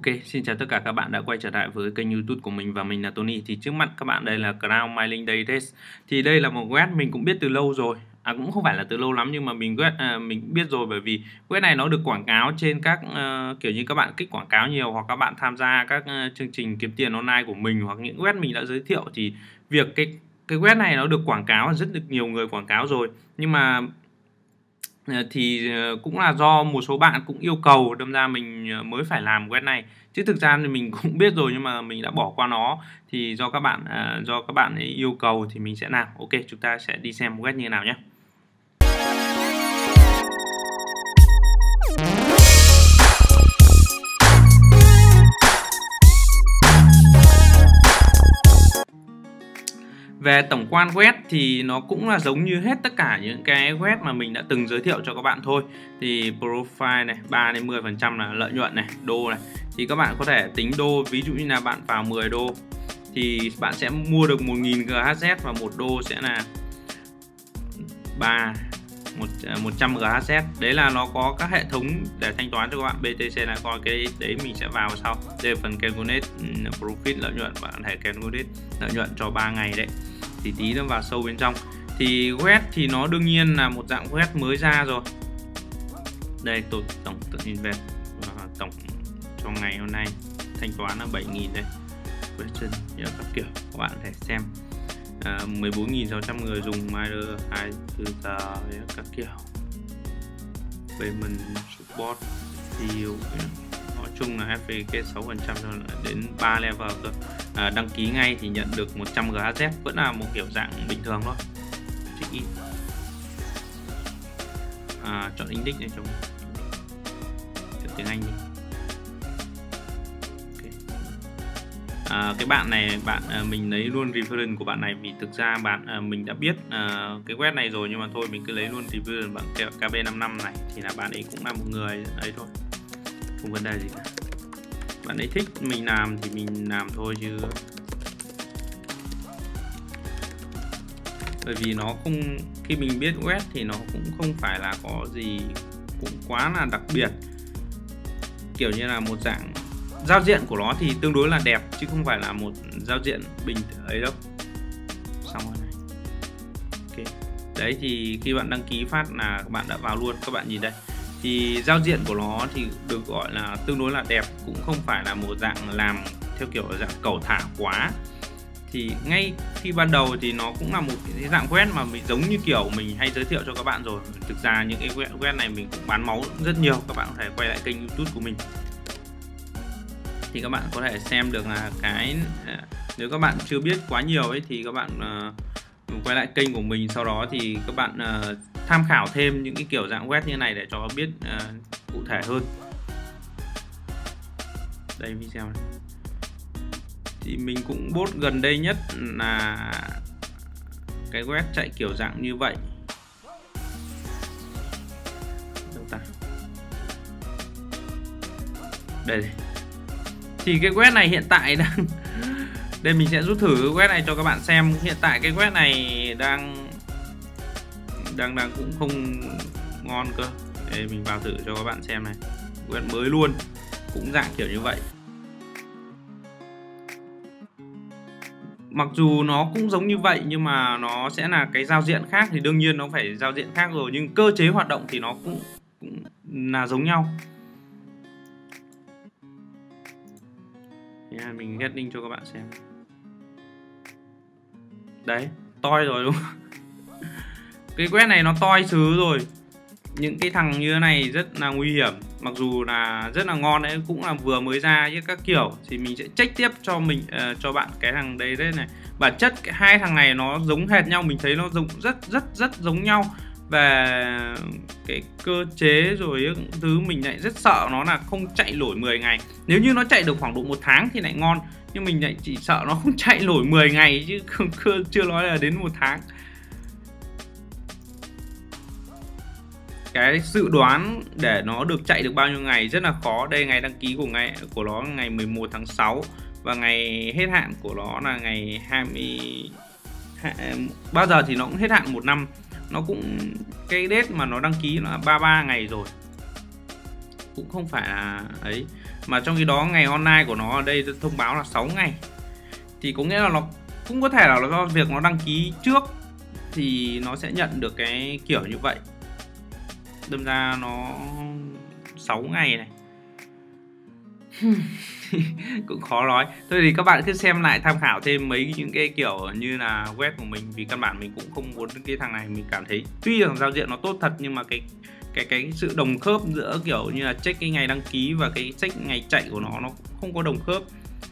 Xin chào tất cả các bạn đã quay trở lại với kênh YouTube của mình và mình là Tony. Thì trước mắt các bạn đây là Crown Mining Day Test. Thì đây là một web mình cũng biết từ lâu rồi. Cũng không phải là từ lâu lắm nhưng mà mình biết rồi, bởi vì web này nó được quảng cáo trên các kiểu như các bạn kích quảng cáo nhiều, hoặc các bạn tham gia các chương trình kiếm tiền online của mình, hoặc những web mình đã giới thiệu, thì việc cái web này nó được quảng cáo, rất được nhiều người quảng cáo rồi, nhưng mà thì cũng là do một số bạn cũng yêu cầu, đâm ra mình mới phải làm web này, chứ thực ra thì mình cũng biết rồi nhưng mà mình đã bỏ qua nó. Thì do các bạn ấy yêu cầu thì mình sẽ làm. Chúng ta sẽ đi xem web như nào nhé. Về tổng quan web thì nó cũng là giống như hết tất cả những cái web mà mình đã từng giới thiệu cho các bạn thôi. Thì profile này, 3-10% là lợi nhuận này, đô này. Thì các bạn có thể tính đô, ví dụ như là bạn vào 10 đô thì bạn sẽ mua được 1000 GHz và 1 đô sẽ là 100 GHz. Đấy là nó có các hệ thống để thanh toán cho các bạn. BTC là coi cái đấy mình sẽ vào sau. Đây là phần calculate profit, lợi nhuận, bạn có thể calculate lợi nhuận cho 3 ngày đấy. Thì tí nó vào sâu bên trong. Thì web thì nó đương nhiên là một dạng web mới ra rồi. Đây tổng invest tổng trong ngày hôm nay thanh toán là 7.000 đây. Question các kiểu các bạn có thể xem. 14.600 người dùng Miner 24 giờ các kiểu. Payment support thì nói chung là FAQ 6% đến 3 level cơ. Đăng ký ngay thì nhận được 100 GHz, vẫn là một kiểu dạng bình thường thôi. Check in. Chọn index này cho tiếng Anh đi. Cái bạn này mình lấy luôn reference của bạn này, vì thực ra mình đã biết cái web này rồi, nhưng mà thôi mình cứ lấy luôn reference bạn KB55 này, thì là bạn ấy cũng là một người ấy thôi, không vấn đề gì cả. Bạn ấy thích mình làm thì mình làm thôi, chứ bởi vì nó không, khi mình biết web thì nó cũng không phải là có gì cũng quá là đặc biệt, kiểu như là một dạng giao diện của nó thì tương đối là đẹp, chứ không phải là một giao diện bình ấy đâu. Xong rồi này. Đấy, thì khi bạn đăng ký phát là các bạn đã vào luôn. Các bạn nhìn đây, thì giao diện của nó thì được gọi là tương đối là đẹp, cũng không phải là một dạng làm theo kiểu dạng cẩu thả quá. Thì ngay khi ban đầu thì nó cũng là một cái dạng web mà mình giống như kiểu mình hay giới thiệu cho các bạn rồi. Thực ra những cái web này mình cũng bán máu rất nhiều. Các bạn có thể quay lại kênh YouTube của mình thì các bạn có thể xem được là nếu các bạn chưa biết quá nhiều ấy thì các bạn quay lại kênh của mình, sau đó thì các bạn tham khảo thêm những cái kiểu dạng web như này để cho biết cụ thể hơn. Đây video này. Thì mình cũng post gần đây nhất là cái web chạy kiểu dạng như vậy. Đâu ta? Đây. Thì cái web này hiện tại đang đây, mình sẽ rút thử cái web này cho các bạn xem. Hiện tại cái web này đang cũng không ngon cơ. Đây, mình vào thử cho các bạn xem này. Web mới luôn, cũng dạng kiểu như vậy. Mặc dù nó cũng giống như vậy nhưng mà nó sẽ là cái giao diện khác, thì đương nhiên nó phải giao diện khác rồi, nhưng cơ chế hoạt động thì nó cũng là giống nhau. Mình get link cho các bạn xem. Đấy, toi rồi đúng không? Cái web này nó toi xứ rồi. Những cái thằng như thế này rất là nguy hiểm. Mặc dù là rất là ngon đấy, cũng là vừa mới ra với các kiểu. Thì mình sẽ check tiếp cho bạn cái thằng đấy này. Bản chất hai thằng này nó giống hệt nhau, mình thấy nó giống rất giống nhau. Về cái cơ chế rồi những thứ, mình lại rất sợ nó là không chạy nổi 10 ngày. Nếu như nó chạy được khoảng độ 1 tháng thì lại ngon, nhưng mình lại chỉ sợ nó không chạy nổi 10 ngày, chứ chưa nói là đến 1 tháng. Cái dự đoán để nó được chạy được bao nhiêu ngày rất là khó. Đây, ngày đăng ký của nó ngày 11 tháng 6 và ngày hết hạn của nó là ngày 20. Bao giờ thì nó cũng hết hạn 1 năm. Nó cũng, cái date mà nó đăng ký là 33 ngày rồi, cũng không phải là ấy. Mà trong khi đó ngày online của nó ở đây thông báo là 6 ngày. Thì có nghĩa là nó cũng có thể là do việc nó đăng ký trước thì nó sẽ nhận được cái kiểu như vậy. Đâm ra nó 6 ngày này. Cũng khó nói. Thôi thì các bạn cứ xem lại tham khảo thêm mấy những cái kiểu như là web của mình, vì căn bản mình cũng không muốn cái thằng này. Mình cảm thấy tuy rằng giao diện nó tốt thật nhưng mà cái sự đồng khớp giữa kiểu như là check cái ngày đăng ký và cái check ngày chạy của nó không có đồng khớp.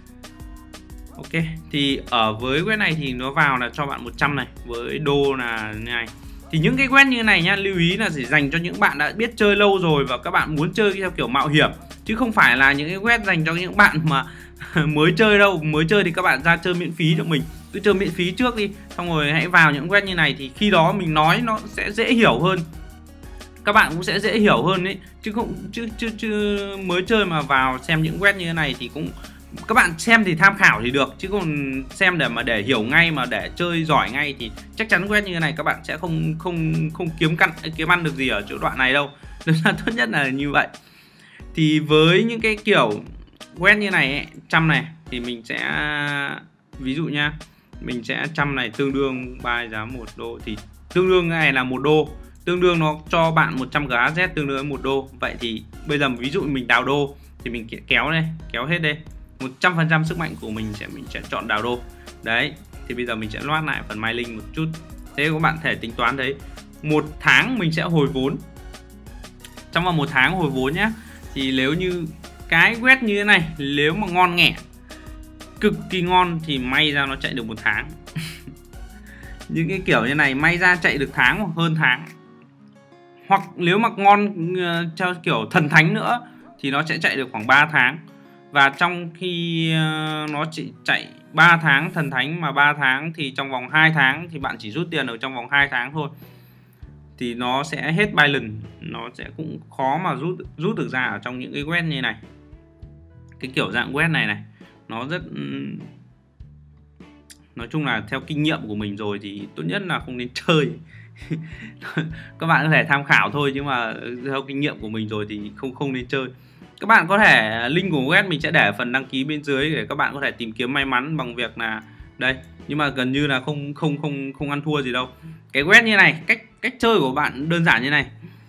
Ok, thì ở với web này thì nó vào là cho bạn 100 này, với đô là như này. Thì những cái web như này nhá, lưu ý là chỉ dành cho những bạn đã biết chơi lâu rồi và các bạn muốn chơi theo kiểu mạo hiểm, chứ không phải là những cái web dành cho những bạn mà mới chơi đâu. Mới chơi thì các bạn ra chơi miễn phí cho mình, cứ chơi miễn phí trước đi, xong rồi hãy vào những web như này thì khi đó mình nói nó sẽ dễ hiểu hơn, các bạn cũng sẽ dễ hiểu hơn đấy, chứ không chứ mới chơi mà vào xem những web như thế này thì cũng các bạn xem thì tham khảo thì được, chứ còn xem để hiểu ngay mà để chơi giỏi ngay thì chắc chắn web như thế này các bạn sẽ không kiếm ăn được gì ở chỗ đoạn này đâu. Nên là tốt nhất là như vậy. Thì với những cái kiểu web như này ấy, trăm này thì mình sẽ ví dụ nha, mình sẽ trăm này tương đương buy giá 1 đô thì tương đương này là 1 đô, tương đương nó cho bạn 100 GHz tương đương với 1 đô. Vậy thì bây giờ ví dụ mình đào đô thì mình kéo đây, kéo hết đây, 100% sức mạnh của mình sẽ chọn đào đô. Đấy, thì bây giờ mình sẽ loát lại phần MyLink một chút. Thế các bạn thể tính toán thấy 1 tháng mình sẽ hồi vốn. Trong vòng 1 tháng hồi vốn nhé. Thì nếu như cái web như thế này, nếu mà ngon nghẻ, cực kỳ ngon thì may ra nó chạy được 1 tháng. Những cái kiểu như này may ra chạy được tháng hoặc hơn tháng. Hoặc nếu mà ngon cho kiểu thần thánh nữa thì nó sẽ chạy được khoảng 3 tháng. Và trong khi nó chỉ chạy 3 tháng thần thánh, mà 3 tháng thì trong vòng 2 tháng thì bạn chỉ rút tiền ở trong vòng 2 tháng thôi, thì nó sẽ hết balance, nó sẽ cũng khó mà rút được ra ở trong những cái web như này. Cái kiểu dạng web này nó rất, nói chung là theo kinh nghiệm của mình rồi thì tốt nhất là không nên chơi. Các bạn có thể tham khảo thôi, nhưng mà theo kinh nghiệm của mình rồi thì không nên chơi. Các bạn có thể link của web mình sẽ để phần đăng ký bên dưới để các bạn có thể tìm kiếm may mắn bằng việc là đây, nhưng mà gần như là không ăn thua gì đâu. Cái web như này, cách chơi của bạn đơn giản như này.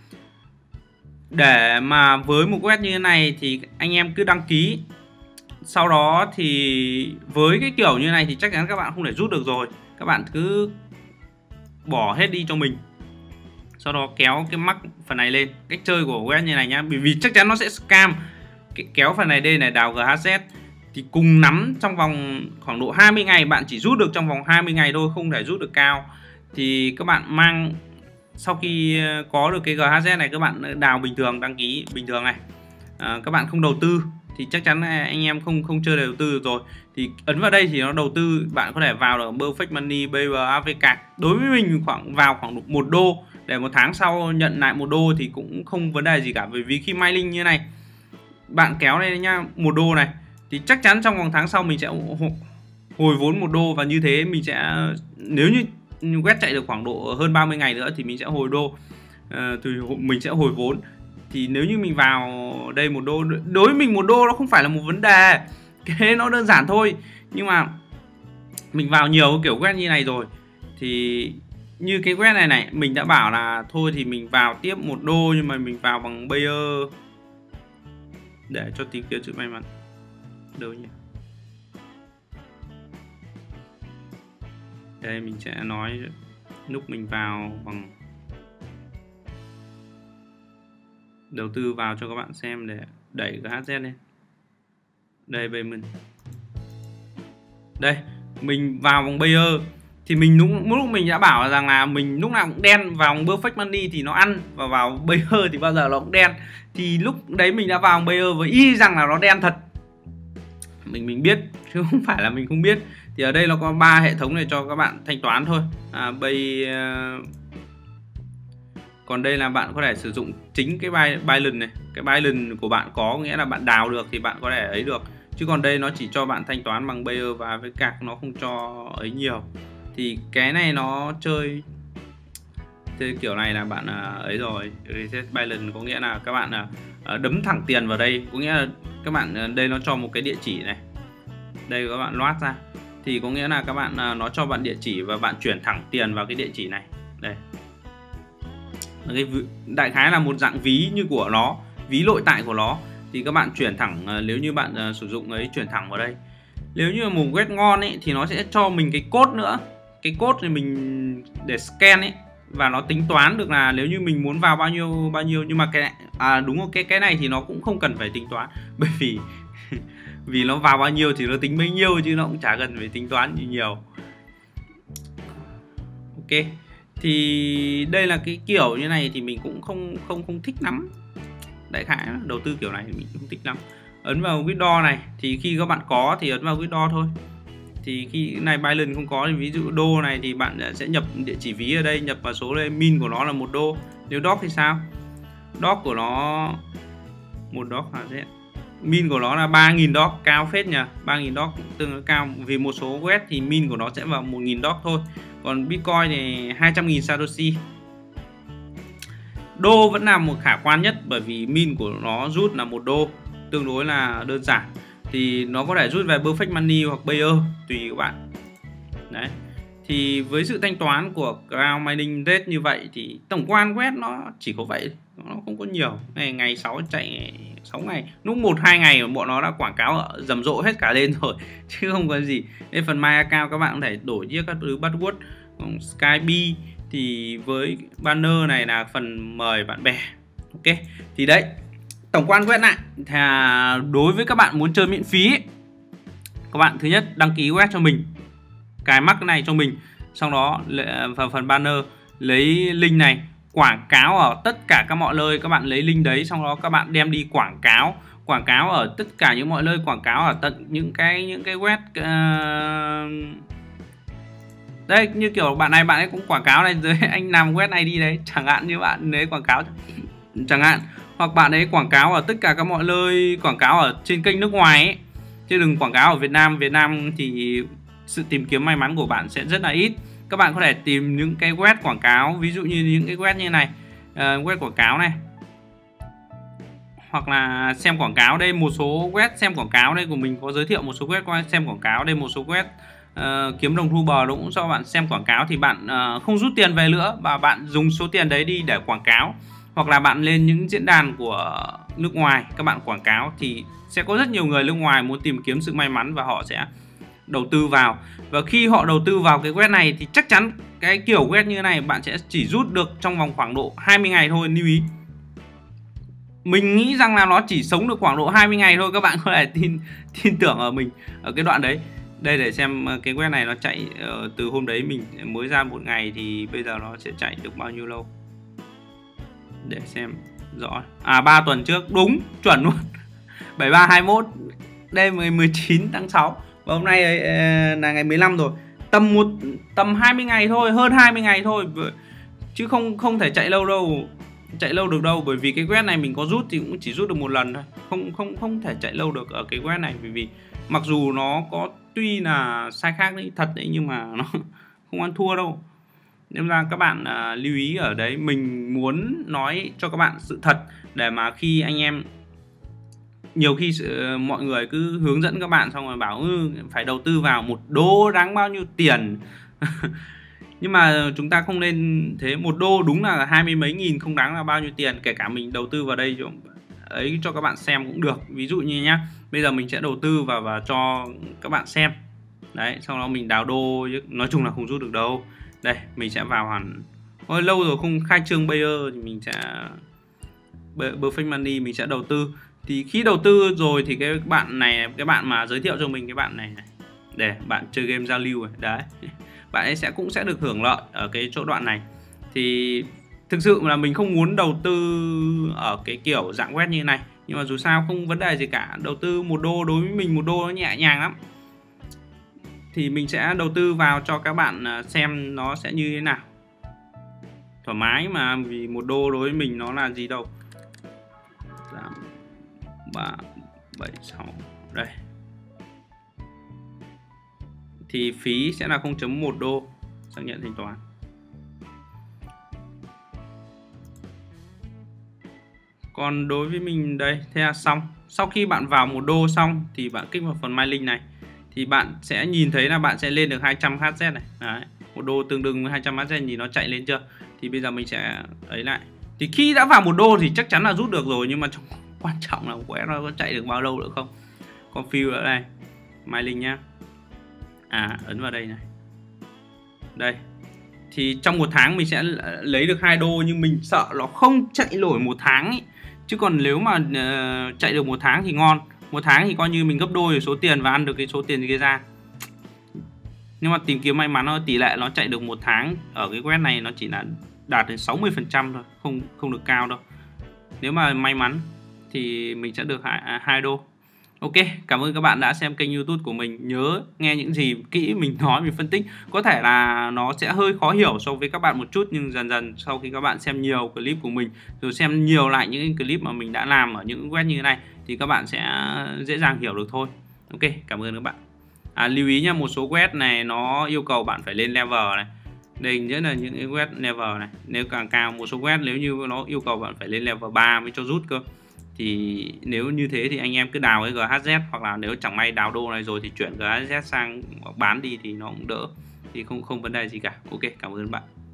Để mà với một web như thế này thì anh em cứ đăng ký. Sau đó thì với cái kiểu như này thì chắc chắn các bạn không thể rút được rồi. Các bạn cứ bỏ hết đi cho mình. Sau đó kéo cái mắc phần này lên. Cách chơi của web như này nhá, bởi vì chắc chắn nó sẽ scam. Kéo phần này lên này, đào GHz thì cùng nắm trong vòng khoảng độ 20 ngày. Bạn chỉ rút được trong vòng 20 ngày thôi, không thể rút được cao. Thì các bạn mang, sau khi có được cái GHz này, các bạn đào bình thường, đăng ký bình thường này. Các bạn không đầu tư thì chắc chắn anh em không chơi đầu tư được rồi. Thì ấn vào đây thì nó đầu tư, bạn có thể vào được Perfect Money, BBAVK. Đối với mình vào khoảng 1 đô để 1 tháng sau nhận lại 1 đô thì cũng không vấn đề gì cả. Bởi vì khi MyLink như này, bạn kéo đây nhá, 1 đô này thì chắc chắn trong vòng tháng sau mình sẽ hồi vốn 1 đô. Và như thế mình sẽ, nếu như web chạy được khoảng độ hơn 30 ngày nữa thì mình sẽ hồi đô, thì mình sẽ hồi vốn. Thì nếu như mình vào đây 1 đô, đối với mình 1 đô nó không phải là một vấn đề, cái nó đơn giản thôi. Nhưng mà mình vào nhiều kiểu web như này rồi thì như cái web này mình đã bảo là thôi thì mình vào tiếp 1 đô, nhưng mà mình vào bằng Bayer để cho tìm kiếm sự may mắn. Đâu nhỉ? Đây mình sẽ nói lúc mình vào bằng đầu tư vào cho các bạn xem để đẩy cái HZ lên. Đây mình đây mình vào vòng Bayer thì mình lúc mình đã bảo rằng là mình lúc nào cũng đen. Vào vòng Perfect Money thì nó ăn, và vào Bayer thì bao giờ nó cũng đen. Thì lúc đấy mình đã vào vòng Bayer với y rằng là nó đen thật. Mình biết chứ không phải là mình không biết. Thì ở đây nó có 3 hệ thống này cho các bạn thanh toán thôi. Còn đây là bạn có thể sử dụng chính cái balance này. Cái balance của bạn có nghĩa là bạn đào được thì bạn có thể ấy được. Chứ còn đây nó chỉ cho bạn thanh toán bằng Bayer và với cạc, nó không cho ấy nhiều. Thì cái này nó chơi thế kiểu này là bạn ấy rồi. Reset balance có nghĩa là các bạn đấm thẳng tiền vào đây. Có nghĩa là các bạn đây nó cho một cái địa chỉ này, đây các bạn loát ra thì có nghĩa là các bạn nó cho bạn địa chỉ và bạn chuyển thẳng tiền vào cái địa chỉ này. Đây, cái đại khái là một dạng ví như của nó, ví nội tại của nó, thì các bạn chuyển thẳng, nếu như bạn sử dụng ấy, chuyển thẳng vào đây. Nếu như một web ngon ấy thì nó sẽ cho mình cái code nữa, cái code thì mình để scan ấy, và nó tính toán được là nếu như mình muốn vào bao nhiêu. Nhưng mà cái đúng rồi, cái này thì nó cũng không cần phải tính toán, bởi vì vì nó vào bao nhiêu thì nó tính bấy nhiêu, chứ nó cũng chả cần phải tính toán gì nhiều. Ok, thì đây là cái kiểu như này thì mình cũng không thích lắm. Đại khái đầu tư kiểu này thì mình không thích lắm. Ấn vào withdraw này thì khi các bạn có thì ấn vào withdraw thôi. Thì khi này Binance không có thì ví dụ đô này thì bạn sẽ nhập địa chỉ ví ở đây, nhập vào số đây, min của nó là 1 đô. Nếu doc thì sao? Doc của nó 1 doc là thế. Min của nó là 3.000 doc, cao phết nhỉ. 3.000 doc tương đối cao, vì một số web thì min của nó sẽ vào 1.000 doc thôi. Còn Bitcoin thì 200.000 Satoshi. Đô vẫn là một khả quan nhất, bởi vì min của nó rút là 1 đô, tương đối là đơn giản. Thì nó có thể rút về Perfect Money hoặc Payer, tùy các bạn. Đấy. Thì với sự thanh toán của Crown Mining Rate như vậy thì tổng quan web nó chỉ có vậy, nó không có nhiều. Ngày 6 chạy 6 ngày, lúc 1-2 ngày bọn nó đã quảng cáo rầm rộ hết cả lên rồi chứ không có gì. Đây, phần My Account các bạn có thể đổi chiếc các thứ password. Skype thì với banner này là phần mời bạn bè. Ok, thì đấy, tổng quan web lại thì đối với các bạn muốn chơi miễn phí ấy, các bạn thứ nhất đăng ký web cho mình, cài mắc cái này cho mình, sau đó vào phần banner lấy link này, quảng cáo ở tất cả các mọi nơi. Các bạn lấy link đấy, sau đó các bạn đem đi quảng cáo ở tất cả những mọi nơi, quảng cáo ở tận những cái web đây, như kiểu bạn ấy cũng quảng cáo này dưới anh làm web này đi đấy, chẳng hạn như bạn ấy quảng cáo chẳng hạn, hoặc bạn ấy quảng cáo ở tất cả các mọi nơi, quảng cáo ở trên kênh nước ngoài ấy, chứ đừng quảng cáo ở Việt Nam. Việt Nam thì sự tìm kiếm may mắn của bạn sẽ rất là ít. Các bạn có thể tìm những cái web quảng cáo, ví dụ như những cái web như này, web quảng cáo này, hoặc là xem quảng cáo. Đây một số web xem quảng cáo đây của mình có giới thiệu một số web xem quảng cáo. Đây một số web kiếm đồng thu bờ, nó cũng cho bạn xem quảng cáo, thì bạn không rút tiền về nữa và bạn dùng số tiền đấy đi để quảng cáo. Hoặc là bạn lên những diễn đàn của nước ngoài, các bạn quảng cáo thì sẽ có rất nhiều người nước ngoài muốn tìm kiếm sự may mắn và họ sẽ đầu tư vào. Và khi họ đầu tư vào cái web này thì chắc chắn cái kiểu web như thế này bạn sẽ chỉ rút được trong vòng khoảng độ 20 ngày thôi. Lưu ý, mình nghĩ rằng là nó chỉ sống được khoảng độ 20 ngày thôi. Các bạn có thể tin tưởng ở mình ở cái đoạn đấy. Đây, để xem cái web này nó chạy từ hôm đấy mình mới ra 1 ngày thì bây giờ nó sẽ chạy được bao nhiêu lâu, để xem rõ. 3 tuần trước, đúng chuẩn luôn. 7321, đây 19 tháng 6 và hôm nay là ngày 15 rồi. Tầm 20 ngày thôi, hơn 20 ngày thôi, chứ không thể chạy lâu được đâu, bởi vì cái web này mình có rút thì cũng chỉ rút được 1 lần thôi, không thể chạy lâu được ở cái web này, vì mặc dù nó có tuy là sai khác đấy thật đấy, nhưng mà nó không ăn thua đâu. Nên là các bạn lưu ý ở đấy, mình muốn nói cho các bạn sự thật, để mà khi anh em nhiều khi mọi người cứ hướng dẫn các bạn xong rồi bảo phải đầu tư vào 1 đô đáng bao nhiêu tiền. Nhưng mà chúng ta không nên thế. 1 đô đúng là 20 mấy nghìn, không đáng là bao nhiêu tiền. Kể cả mình đầu tư vào đây ấy cho các bạn xem cũng được. Ví dụ như nhá, bây giờ mình sẽ đầu tư vào và cho các bạn xem đấy, sau đó mình đào đô, nói chung là không rút được đâu. Đây, mình sẽ vào hẳn, ôi lâu rồi không khai trương Payer thì mình sẽ Perfect Money mình sẽ đầu tư. Thì khi đầu tư rồi thì cái bạn này, cái bạn mà giới thiệu cho mình, cái bạn này để bạn chơi game giao lưu đấy, bạn ấy cũng sẽ được hưởng lợi ở cái chỗ đoạn này. Thì thực sự là mình không muốn đầu tư ở cái kiểu dạng web như này, nhưng mà dù sao không vấn đề gì cả. Đầu tư 1 đô đối với mình 1 đô nó nhẹ nhàng lắm, thì mình sẽ đầu tư vào cho các bạn xem nó sẽ như thế nào, thoải mái mà. Vì 1 đô đối với mình nó là gì đâu. 8, 3, 7, 6 đây, thì phí sẽ là 0.1 đô xác nhận thanh toán. Còn đối với mình đây, thế là xong Sau khi bạn vào một đô xong thì bạn kích vào phần My Link này thì bạn sẽ nhìn thấy là bạn sẽ lên được 200 HZ này. Đấy, một đô tương đương với 200 HZ, nhìn nó chạy lên chưa? Thì bây giờ mình sẽ ấy lại. Thì khi đã vào một đô thì chắc chắn là rút được rồi, nhưng mà quan trọng là quét nó có chạy được bao lâu nữa không. Confuse ở đây, My Link nhá. Ấn vào đây này. Đây. Thì trong một tháng mình sẽ lấy được 2 đô, nhưng mình sợ nó không chạy nổi một tháng ấy. Chứ còn nếu mà chạy được một tháng thì ngon. Một tháng thì coi như mình gấp đôi số tiền và ăn được cái số tiền kia ra. Nhưng mà tìm kiếm may mắn tỷ lệ nó chạy được một tháng ở cái web này nó chỉ là đạt đến 60% thôi, không được cao đâu. Nếu mà may mắn thì mình sẽ được 2 đô. Ok, cảm ơn các bạn đã xem kênh YouTube của mình. Nhớ nghe những gì kỹ mình nói, mình phân tích. Có thể là nó sẽ hơi khó hiểu so với các bạn một chút, nhưng dần dần sau khi các bạn xem nhiều clip của mình, rồi xem nhiều lại những clip mà mình đã làm ở những web như thế này, thì các bạn sẽ dễ dàng hiểu được thôi. Ok, cảm ơn các bạn. Lưu ý nha, một số web này nó yêu cầu bạn phải lên level này. Đây nhất là những cái web level này. Nếu càng cao, một số web nếu như nó yêu cầu bạn phải lên level 3 mới cho rút cơ. Thì nếu như thế thì anh em cứ đào cái GHZ, hoặc là nếu chẳng may đào đô này rồi thì chuyển GHZ sang bán đi thì nó cũng đỡ, thì không vấn đề gì cả. Ok, cảm ơn bạn.